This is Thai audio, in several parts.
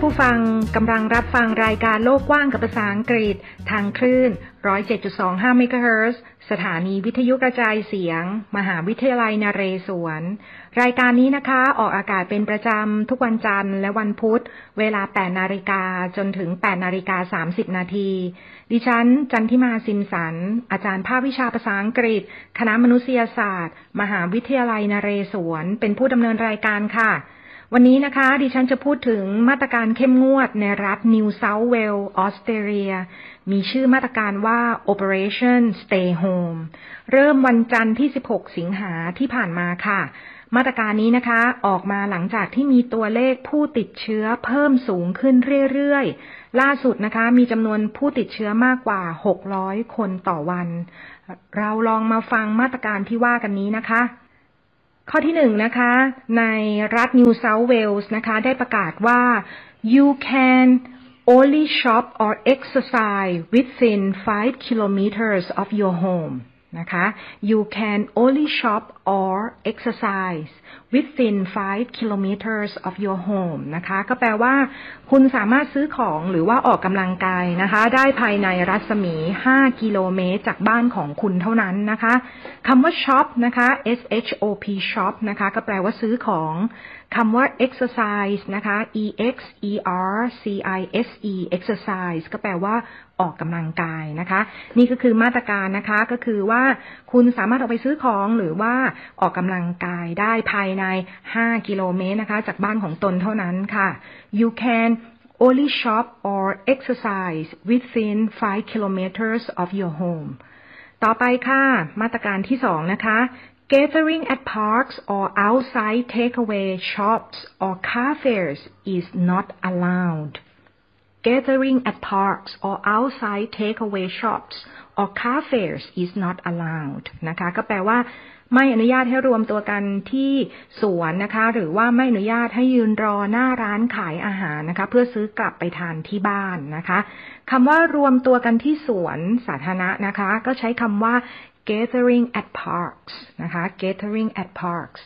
ผู้ฟังกำลังรับฟังรายการโลกกว้างกับภาษาอังกฤษทางคลื่น 107.25 เมกะเฮิรตซ์ สถานีวิทยุกระจายเสียงมหาวิทยาลัยนเรศวรรายการนี้นะคะออกอากาศเป็นประจำทุกวันจันทร์และวันพุธเวลา 8 นาฬิกาจนถึง 8 นาฬิกา 30 นาทีดิฉันจันทิมาสิมสันอาจารย์ภาควิชาภาษาอังกฤษคณะมนุษยศาสตร์มหาวิทยาลัยนเรศวรเป็นผู้ดำเนินรายการค่ะวันนี้นะคะดิฉันจะพูดถึงมาตรการเข้มงวดในรัฐนิวเซาท์เวลส์ออสเตรเลียมีชื่อมาตรการว่า Operation Stay Home เริ่มวันจันทร์ที่ 16 สิงหาที่ผ่านมาค่ะมาตรการนี้นะคะออกมาหลังจากที่มีตัวเลขผู้ติดเชื้อเพิ่มสูงขึ้นเรื่อยๆล่าสุดนะคะมีจำนวนผู้ติดเชื้อมากกว่า600คนต่อวันเราลองมาฟังมาตรการที่ว่ากันนี้นะคะข้อที่1นะคะในรัฐนิวเซาท์เวลส์นะคะได้ประกาศว่า you can only shop or exercise within 5 kilometers of your home นะคะ you can only shop or exercise within 5 kilometers of your home นะคะก็แปลว่าคุณสามารถซื้อของหรือว่าออกกำลังกายนะคะได้ภายในรัศมี5 กิโลเมตรจากบ้านของคุณเท่านั้นนะคะคำว่า shop นะคะ shop shop นะคะก็แปลว่าซื้อของคำว่า exercise นะคะ exercise exercise ก็แปลว่าออกกำลังกายนะคะนี่ก็คือมาตรการนะคะก็คือว่าคุณสามารถออกไปซื้อของหรือว่าออกกำลังกายได้ภายใน5 กิโลเมตรนะคะจากบ้านของตนเท่านั้นค่ะ You can only shop or exercise within 5 kilometers of your home ต่อไปค่ะมาตรการที่2นะคะGathering at parks or outside takeaway shops or cafes is not allowed. Gathering at parks or outside takeaway shops or cafes is not allowed นะคะก็แปลว่าไม่อนุญาตให้รวมตัวกันที่สวนนะคะหรือว่าไม่อนุญาตให้ยืนรอหน้าร้านขายอาหารนะคะเพื่อซื้อกลับไปทานที่บ้านนะคะคำว่ารวมตัวกันที่สวนสาธารณะนะคะก็ใช้คำว่าgathering at parks นะคะ gathering at parks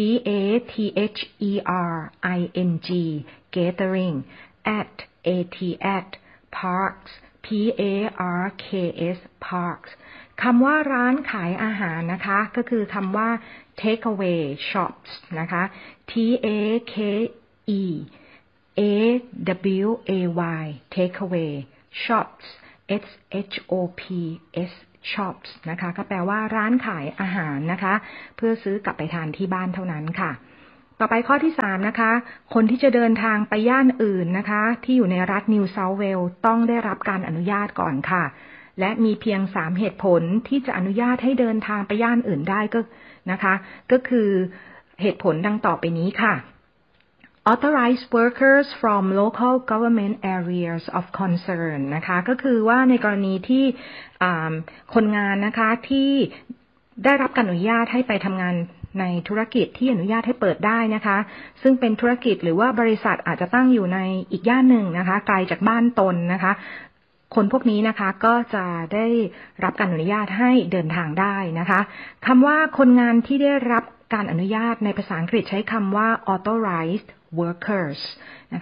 gathering gathering at parks parks parks คำว่าร้านขายอาหารนะคะก็คือคำว่า takeaway shops นะคะ takeaway takeaway shops shops shops นะคะก็แปลว่าร้านขายอาหารนะคะเพื่อซื้อกลับไปทานที่บ้านเท่านั้นค่ะต่อไปข้อที่3นะคะคนที่จะเดินทางไปย่านอื่นนะคะที่อยู่ในรัฐนิวเซาท์เวลส์ต้องได้รับการอนุญาตก่อนค่ะและมีเพียง3เหตุผลที่จะอนุญาตให้เดินทางไปย่านอื่นได้ก็นะคะก็คือเหตุผลดังต่อไปนี้ค่ะAuthorized workers from local government areas of concern นะคะก็คือว่าในกรณีที่คนงานนะคะที่ได้รับการอนุญาตให้ไปทำงานในธุรกิจที่อนุญาตให้เปิดได้นะคะซึ่งเป็นธุรกิจหรือว่าบริษัทอาจจะตั้งอยู่ในอีกย่านหนึ่งนะคะไกลจากบ้านตนนะคะคนพวกนี้นะคะก็จะได้รับการอนุญาตให้เดินทางได้นะคะคำว่าคนงานที่ได้รับการอนุญาตในภาษาอังกฤษใช้คำว่า authorized workers นะคะ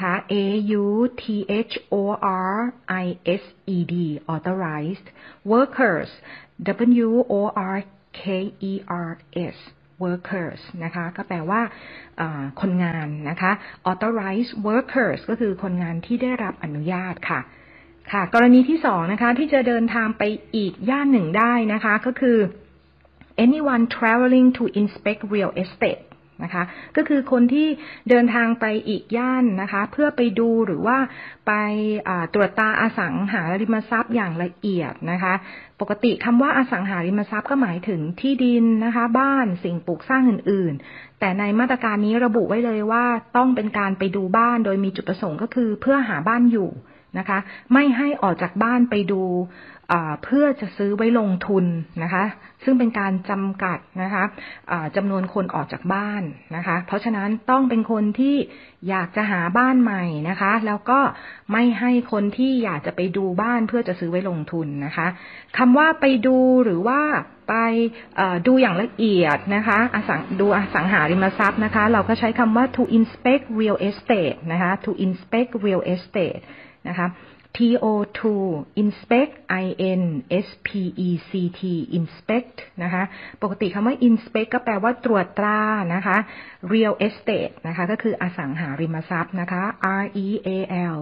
authorized authorized workers workers workers นะคะก็แปลว่าคนงานนะคะ authorized workers ก็คือคนงานที่ได้รับอนุญาตค่ะค่ะกรณีที่2นะคะที่จะเดินทางไปอีกย่านหนึ่งได้นะคะก็คือ anyone traveling to inspect real estate นะคะก็คือคนที่เดินทางไปอีกย่านนะคะเพื่อไปดูหรือว่าไปตรวจตาอสังหาริมทรัพย์อย่างละเอียดนะคะปกติคำว่าอสังหาริมทรัพย์ก็หมายถึงที่ดินนะคะบ้านสิ่งปลูกสร้างอื่นๆแต่ในมาตรการนี้ระบุไว้เลยว่าต้องเป็นการไปดูบ้านโดยมีจุดประสงค์ก็คือเพื่อหาบ้านอยู่นะคะไม่ให้ออกจากบ้านไปดูเพื่อจะซื้อไว้ลงทุนนะคะซึ่งเป็นการจำกัดนะคะจำนวนคนออกจากบ้านนะคะเพราะฉะนั้นต้องเป็นคนที่อยากจะหาบ้านใหม่นะคะแล้วก็ไม่ให้คนที่อยากจะไปดูบ้านเพื่อจะซื้อไว้ลงทุนนะคะคำว่าไปดูหรือว่าไปดูอย่างละเอียดนะคะดูอสังหาริมทรัพย์นะคะเราก็ใช้คำว่า to inspect real estate นะคะ to inspect real estate นะคะ TO2 inspect INSPECT inspect นะคะปกติคำว่า inspect ก็แปลว่าตรวจตรานะคะ real estate นะคะก็คืออสังหาริมทรัพย์นะคะ REAL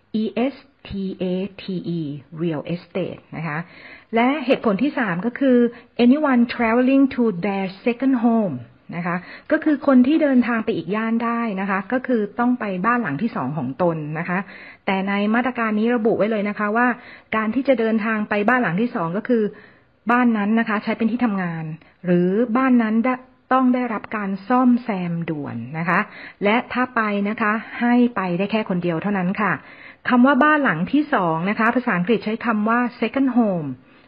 ESTATE real estate นะคะและเหตุผลที่3ก็คือ anyone traveling to their second home นะคะก็คือคนที่เดินทางไปอีกย่านได้นะคะก็คือต้องไปบ้านหลังที่2ของตนนะคะแต่ในมาตรการนี้ระบุไว้เลยนะคะว่าการที่จะเดินทางไปบ้านหลังที่2ก็คือบ้านนั้นนะคะใช้เป็นที่ทำงานหรือบ้านนั้นต้องได้รับการซ่อมแซมด่วนนะคะและถ้าไปนะคะให้ไปได้แค่คนเดียวเท่านั้นค่ะคำว่าบ้านหลังที่2นะคะภาษาอังกฤษใช้คำว่า second home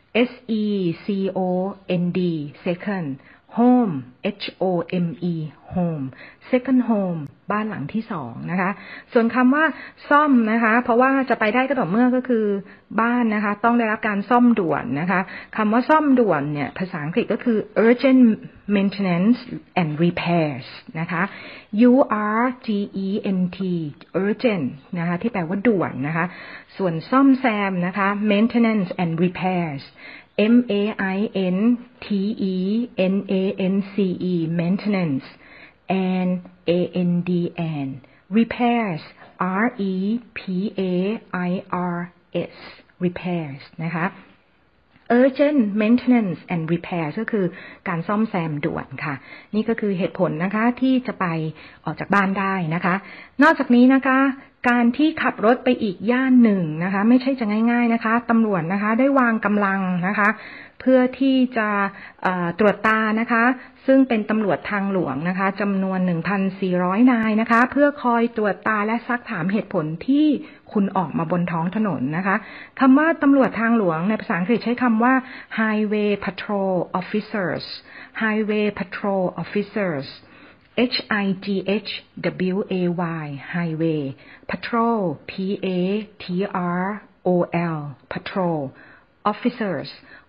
SECOND second home HOME home second home บ้านหลังที่2นะคะส่วนคำว่าซ่อมนะคะเพราะว่าจะไปได้ก็ต่อเมื่อก็คือบ้านนะคะต้องได้รับการซ่อมด่วนนะคะคำว่าซ่อมด่วนเนี่ยภาษาอังกฤษก็คือ urgent maintenance and repairs นะคะ URGENT urgent นะคะที่แปลว่าด่วนนะคะส่วนซ่อมแซมนะคะ maintenance and repairs maintenance maintenance and and repairs repairs repairs นะคะ urgent maintenance and repairs ก็คือการซ่อมแซมด่วนค่ะนี่ก็คือเหตุผลนะคะที่จะไปออกจากบ้านได้นะคะนอกจากนี้นะคะการที่ขับรถไปอีกย่านหนึ่งนะคะไม่ใช่จะง่ายๆนะคะตำรวจนะคะได้วางกำลังนะคะเพื่อที่จะตรวจตานะคะซึ่งเป็นตำรวจทางหลวงนะคะจำนวน 1,400 นายนะคะเพื่อคอยตรวจตาและซักถามเหตุผลที่คุณออกมาบนท้องถนนนะคะคำว่าตำรวจทางหลวงในภาษาอังกฤษใช้คำว่า highway patrol officers highway patrol officers HIGHWAY highway patrol PATROL patrol officers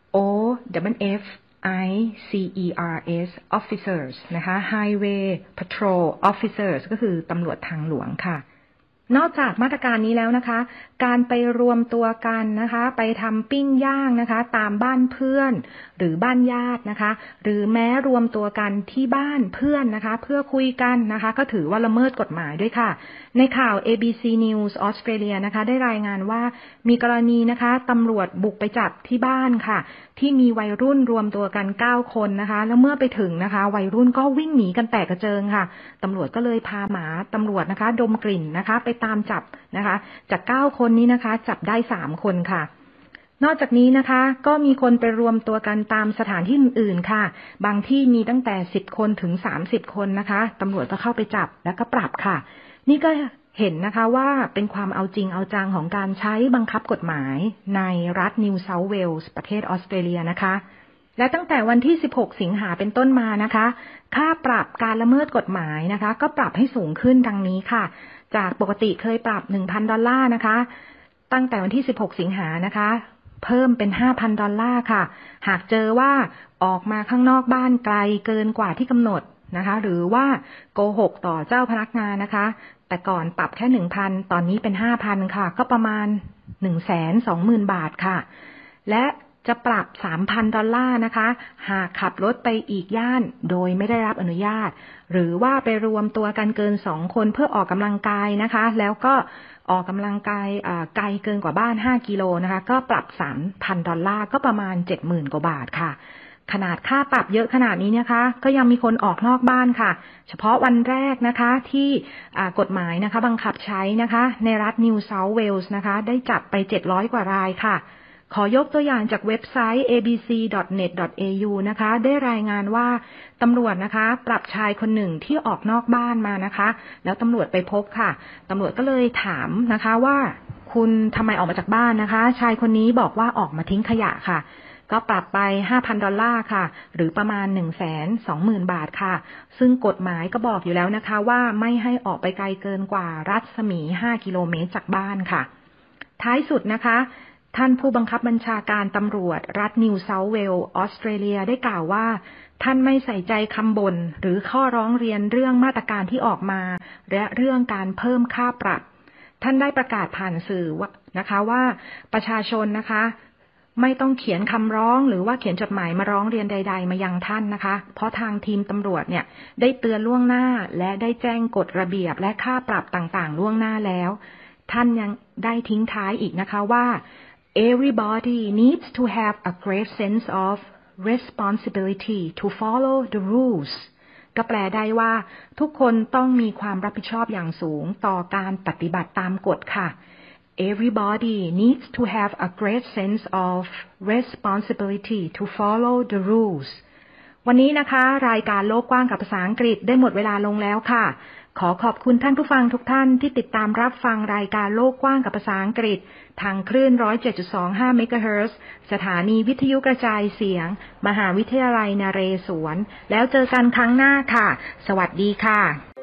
OFFICERS officers นะคะ highway patrol officers ก็คือตำรวจทางหลวงค่ะนอกจากมาตรการนี้แล้วนะคะการไปรวมตัวกันนะคะไปทำปิ้งย่างนะคะตามบ้านเพื่อนหรือบ้านญาตินะคะหรือแม้รวมตัวกันที่บ้านเพื่อนนะคะเพื่อคุยกันนะคะก็ถือว่าละเมิดกฎหมายด้วยค่ะในข่าว ABC News ออสเตรเลียนะคะได้รายงานว่ามีกรณีนะคะตำรวจบุกไปจับที่บ้านค่ะที่มีวัยรุ่นรวมตัวกัน9คนนะคะแล้วเมื่อไปถึงนะคะวัยรุ่นก็วิ่งหนีกันแตกกระเจิงค่ะตำรวจก็เลยพาหมาตำรวจนะคะดมกลิ่นนะคะไปตามจับนะคะจาก9คนนี้นะคะจับได้3คนค่ะนอกจากนี้นะคะก็มีคนไปรวมตัวกันตามสถานที่อื่นๆค่ะบางที่มีตั้งแต่10คนถึง30คนนะคะตำรวจก็เข้าไปจับแล้วก็ปรับค่ะนี่ก็เห็นนะคะว่าเป็นความเอาจริงเอาจังของการใช้บังคับกฎหมายในรัฐนิวเซาท์เวลส์ประเทศออสเตรเลียนะคะและตั้งแต่วันที่16สิงหาเป็นต้นมานะคะค่าปรับการละเมิดกฎหมายนะคะก็ปรับให้สูงขึ้นดังนี้ค่ะจากปกติเคยปรับ $1,000 นะคะตั้งแต่วันที่16สิงหานะคะเพิ่มเป็น $5,000 ค่ะหากเจอว่าออกมาข้างนอกบ้านไกลเกินกว่าที่กำหนดนะคะหรือว่าโกหกต่อเจ้าพนักงานนะคะแต่ก่อนปรับแค่ 1,000 ตอนนี้เป็น 5,000 ค่ะก็ประมาณ 120,000 บาทค่ะและจะปรับ $3,000 นะคะหากขับรถไปอีกย่านโดยไม่ได้รับอนุญาตหรือว่าไปรวมตัวกันเกิน2คนเพื่อออกกำลังกายนะคะแล้วก็ออกกำลังกายไกลเกินกว่าบ้าน5กิโลนะคะก็ปรับ $3,000 ก็ประมาณ 70,000 กว่าบาทค่ะขนาดค่าปรับเยอะขนาดนี้นะคะก็ยังมีคนออกนอกบ้านค่ะเฉพาะวันแรกนะคะที่กฎหมายนะคะบังคับใช้นะคะในรัฐนิวเซาท์เวลส์นะคะได้จับไป700กว่ารายค่ะขอยกตัวอย่างจากเว็บไซต์ abc.net.au นะคะได้รายงานว่าตำรวจนะคะปรับชายคนหนึ่งที่ออกนอกบ้านมานะคะแล้วตำรวจไปพบค่ะตำรวจก็เลยถามนะคะว่าคคุณทำไมออกมาจากบ้านนะคะชายคนนี้บอกว่าออกมาทิ้งขยะค่ะก็ปรับไป $5,000 ค่ะหรือประมาณ 120,000 บาทค่ะซึ่งกฎหมายก็บอกอยู่แล้วนะคะว่าไม่ให้ออกไปไกลเกินกว่ารัศมี 5 กิโลเมตรจากบ้านค่ะท้ายสุดนะคะท่านผู้บังคับบัญชาการตำรวจรัฐนิวเซาท์เวลส์ออสเตรเลียได้กล่าวว่าท่านไม่ใส่ใจคำบ่นหรือข้อร้องเรียนเรื่องมาตรการที่ออกมาและเรื่องการเพิ่มค่าปรับท่านได้ประกาศผ่านสื่อนะคะว่าประชาชนนะคะไม่ต้องเขียนคำร้องหรือว่าเขียนจดหมายมาร้องเรียนใดๆมายังท่านนะคะเพราะทางทีมตำรวจเนี่ยได้เตือนล่วงหน้าและได้แจ้งกฎระเบียบและค่าปรับต่างๆล่วงหน้าแล้วท่านยังได้ทิ้งท้ายอีกนะคะว่า Everybody needs to have a great sense of responsibility to follow the rules ก็แปลได้ว่าทุกคนต้องมีความรับผิดชอบอย่างสูงต่อการปฏิบัติตามกฎค่ะ Everybody needs to have a great sense of responsibility to follow the rules วันนี้นะคะรายการโลกกว้างกับภาษาอังกฤษได้หมดเวลาลงแล้วค่ะขอขอบคุณท่านผู้ฟังทุกท่านที่ติดตามรับฟังรายการโลกกว้างกับภาษาอังกฤษทางคลื่น 107.25 เมกะเฮิรตซ์สถานีวิทยุกระจายเสียงมหาวิทยาลัยนเรศวรแล้วเจอกันครั้งหน้าค่ะสวัสดีค่ะ